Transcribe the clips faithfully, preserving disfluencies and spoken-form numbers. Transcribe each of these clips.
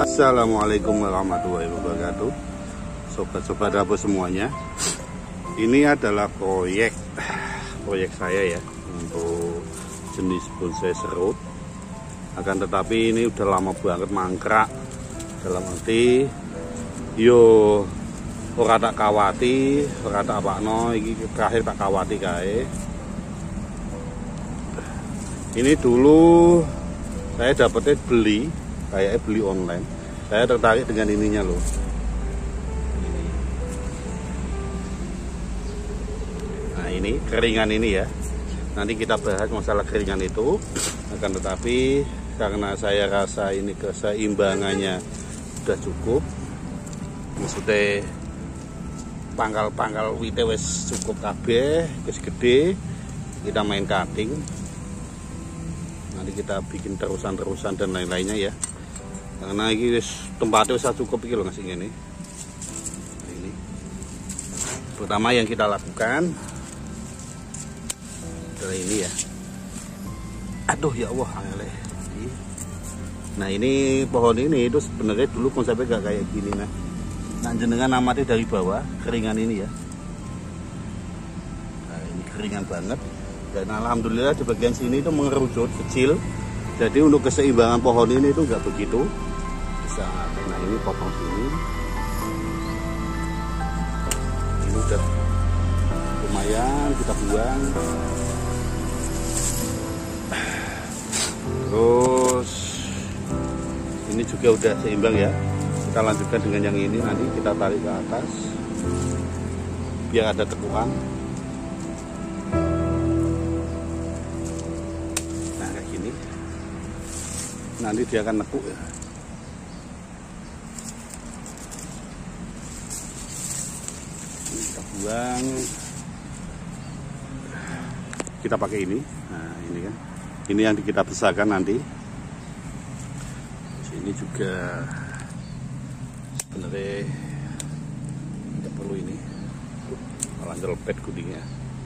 Assalamualaikum warahmatullahi wabarakatuh. Sobat-sobat dapur semuanya, ini adalah proyek proyek saya ya, untuk jenis bonsai serut. Akan tetapi ini udah lama banget mangkrak, dalam arti yo ora tak kawati, ora tak apakno, iki terakhir tak kawati kae. Ini dulu saya dapetnya beli, kayaknya beli online. Saya tertarik dengan ininya loh. Ini. Nah ini keringan ini ya. Nanti kita bahas masalah keringan itu. Akan tetapi karena saya rasa ini keseimbangannya sudah cukup, maksudnya pangkal-pangkal wite wis cukup kabeh, wis gede, kita main cutting. Nanti kita bikin terusan-terusan dan lain-lainnya ya. Karena ini tempatnya sudah cukup iki lho ngasih ini. Nah, ini. Pertama yang kita lakukan adalah ini ya. Aduh ya Allah, angel. Nah, ini pohon ini itu sebenarnya dulu konsepnya gak kayak gini nah. Nah, jenengan amati dari bawah keringan ini ya. Nah, ini keringan banget. Dan alhamdulillah di bagian sini itu mengerucut kecil. Jadi untuk keseimbangan pohon ini itu nggak begitu bisa. Nah ini potong sini. Ini udah lumayan kita buang. Terus ini juga udah seimbang ya. Kita lanjutkan dengan yang ini, nanti kita tarik ke atas biar ada tekukan. Nanti dia akan nekuk ya. Ini kita buang. Kita pakai ini. Nah ini kan. Ini yang kita besarkan nanti. Sini juga sebenarnya tidak perlu ini. Malah nyelepet kudingnya.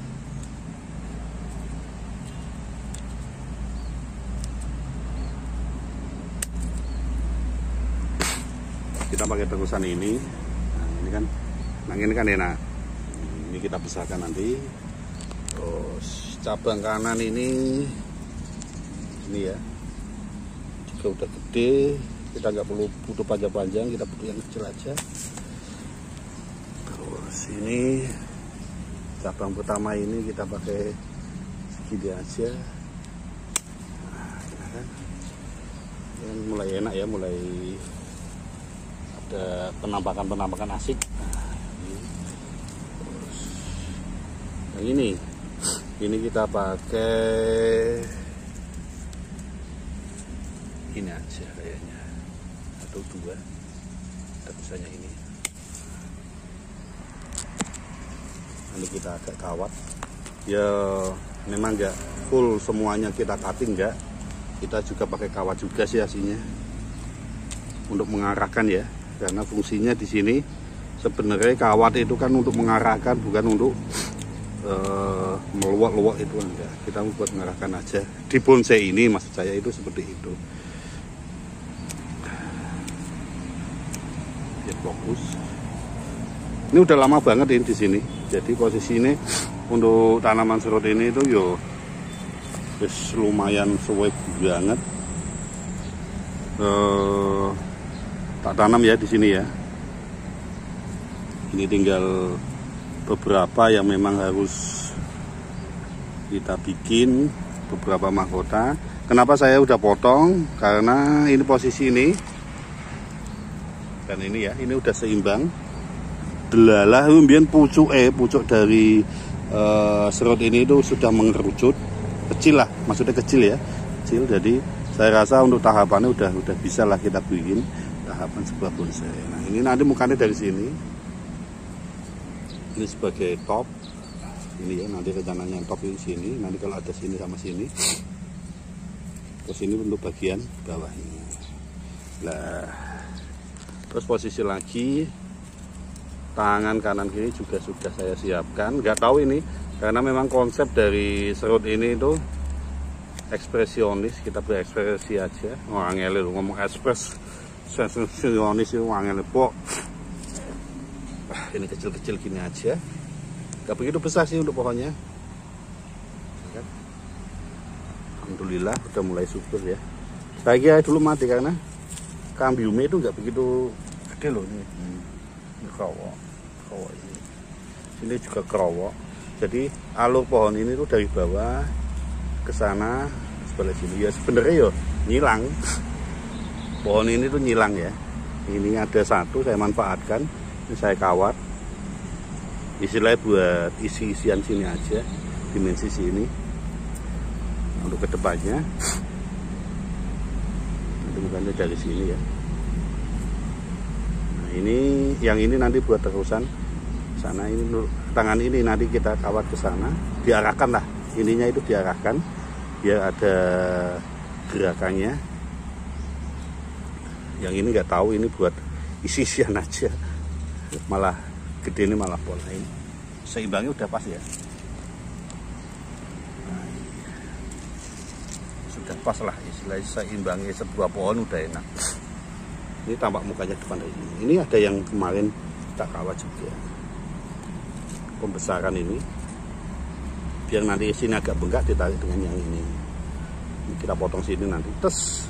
Kita pakai terusan ini. Nah, ini kan, nah ini kan enak. Ini kita besarkan nanti. Terus cabang kanan ini, ini ya, juga udah gede. Kita nggak perlu butuh panjang-panjang, kita butuh yang kecil aja. Terus ini cabang pertama ini kita pakai segini aja. Nah, kan, yang mulai enak ya, mulai ada penampakan-penampakan asik. Nah, ini. Terus, yang ini ini kita pakai ini aja kayaknya, atau dua terusannya ini. Nanti kita agak kawat ya, memang nggak full semuanya kita cutting, nggak, kita juga pakai kawat juga sih aslinya untuk mengarahkan ya. Karena fungsinya di sini sebenarnya kawat itu kan untuk mengarahkan, bukan untuk uh, meluak-luak itu enggak. Kita buat mengarahkan aja. Di bonsai ini maksud saya itu seperti itu. Ya fokus. Ini udah lama banget ini di sini. Jadi posisi ini untuk tanaman serut ini itu yo wis lumayan suwe banget. Uh, tak tanam ya di sini ya. Ini tinggal beberapa yang memang harus kita bikin, beberapa mahkota. Kenapa saya udah potong? Karena ini posisi ini dan ini ya, ini udah seimbang. Delalah kemudian pucuk eh pucuk dari uh, serut ini itu sudah mengerucut, kecil lah, maksudnya kecil ya, kecil. Jadi saya rasa untuk tahapannya udah udah bisa lah kita bikin tahapan sebuah bonsai. Nah ini nanti mukanya dari sini, ini sebagai top, ini ya nanti rencananya top di sini. Nanti kalau ada sini sama sini, terus ini untuk bagian bawah ini. Nah, terus posisi lagi tangan kanan kiri juga sudah saya siapkan. Nggak tahu ini karena memang konsep dari serut ini itu ekspresionis, kita berekspresi aja. Orang ngomong ekspres sensisionis itu wangi lepok. Ini kecil-kecil gini aja, gak begitu besar sih untuk pohonnya. Alhamdulillah udah mulai subur ya. Saya kira dulu mati karena kambiumnya itu nggak begitu gede loh ini. Hmm. Ini kerowok, kerowok ini. Sini juga kerowok. Jadi alur pohon ini tuh dari bawah ke sana sebelah sini. Ya sebenarnya yo nyilang. Pohon ini tuh nyilang ya. Ini ada satu saya manfaatkan. Ini saya kawat. Istilahnya buat isi-isian sini aja, dimensi sini. Untuk kedepannya nanti bukannya dari sini ya. Nah ini yang ini nanti buat terusan sana, ini tangan ini nanti kita kawat ke sana, diarahkan lah, ininya itu diarahkan biar ada gerakannya. Yang ini nggak tahu, ini buat isi-isian aja, malah gede ini malah pola ini seimbangnya udah pas ya. Sudah pas lah istilahnya, seimbangi sebuah pohon udah enak. Ini tampak mukanya depan dari sini. Ini ada yang kemarin kita kawat juga, pembesaran ini biar nanti sini agak bengkak, ditarik dengan yang ini. Ini kita potong sini nanti tes.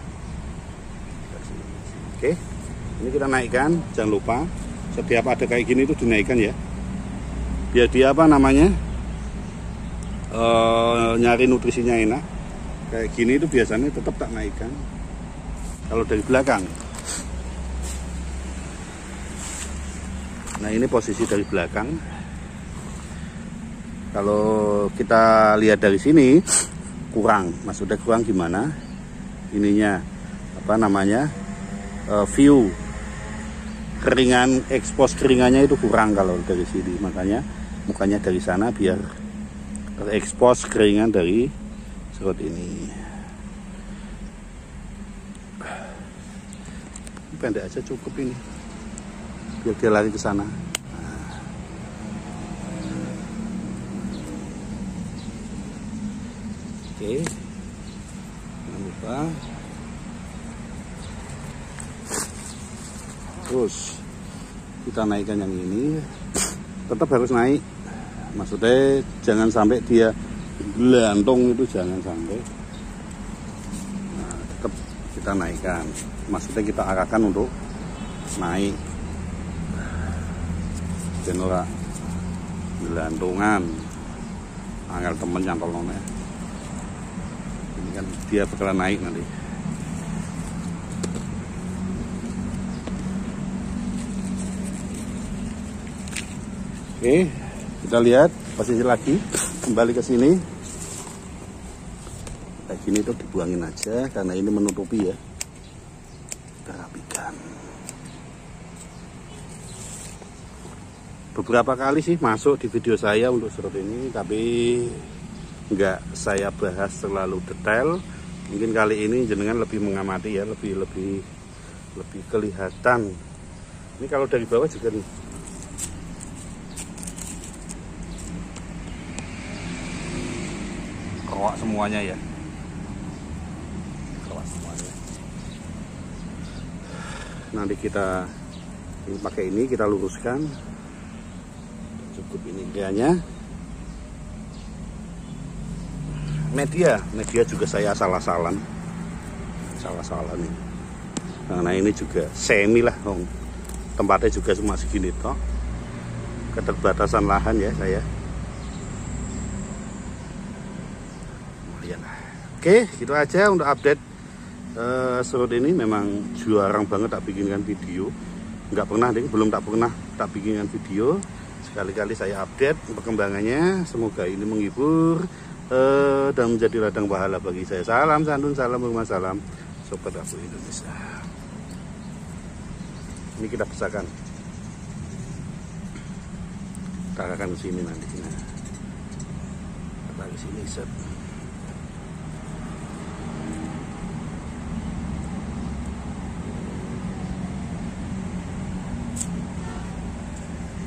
Oke, ini kita naikkan. Jangan lupa setiap ada kayak gini itu dinaikkan ya, biar dia apa namanya e, nyari nutrisinya enak. Kayak gini itu biasanya tetap tak naikkan kalau dari belakang. Nah ini posisi dari belakang. Kalau kita lihat dari sini kurang, maksudnya kurang gimana? Ininya apa namanya uh, view keringan, expose keringannya itu kurang kalau dari sini. Makanya mukanya dari sana biar terekspos keringan dari serut ini. Pendek aja cukup ini, biar dia lari ke sana. Nah. Oke, jangan lupa. Terus kita naikkan yang ini, tetap harus naik. Maksudnya jangan sampai dia gelantung, itu jangan sampai. Nah, tetap kita naikkan, maksudnya kita arahkan untuk naik. Jenora gelantungan angel temen yang tolongnya. Ini kan dia bakalan naik nanti. Oke, kita lihat posisi lagi, kembali ke sini. Kayak gini tuh dibuangin aja karena ini menutupi ya. Kita rapikan. Beberapa kali sih masuk di video saya untuk serut ini, tapi nggak saya bahas terlalu detail. Mungkin kali ini jenengan lebih mengamati ya, lebih lebih lebih kelihatan. Ini kalau dari bawah juga nih. Kerowak semuanya ya. Kerowak semuanya. Nanti kita ini pakai ini, kita luruskan. Cukup ini dianya. Media, media juga saya salah-salan. Salah-salan ini. Karena ini juga semi lah, dong. Tempatnya juga cuma segini toh. Keterbatasan lahan ya saya. Oke, gitu aja untuk update uh, serut ini. Memang jarang banget tak bikinkan video, nggak pernah deh, belum tak pernah tak bikinkan video. Sekali-kali saya update perkembangannya. Semoga ini menghibur uh, dan menjadi ladang pahala bagi saya. Salam santun, salam hormat, salam sobat dapur Indonesia. Ini kita besarkan, kita akan ke sini nanti. Nah, kita ke sini set.